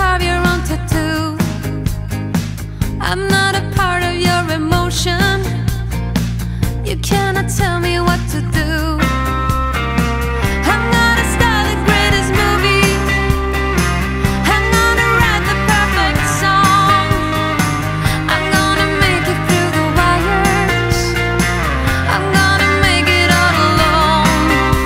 have your own tattoo. I'm not a part of your emotion. You cannot tell me what to do. I'm gonna start the greatest movie. I'm gonna write the perfect song. I'm gonna make it through the wires. I'm gonna make it all alone.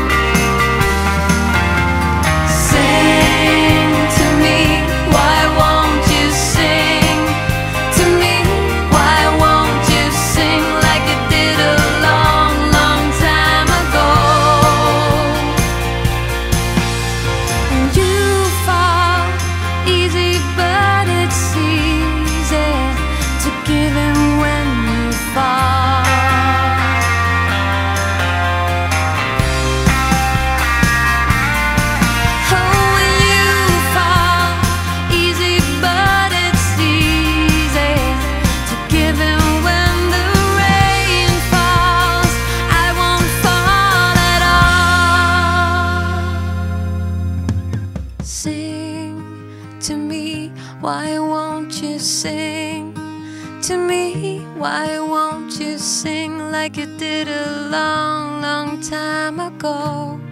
Sing to me, why won't you sing to me? Why won't you sing like you did a long, long time ago? And you fall easy, but it's easy to give in when you fall. Oh, when you fall easy, but it's easy to give in when the rain falls. I won't fall at all. Sing to me, why won't you sing to me? Why won't you sing like you did a long, long time ago?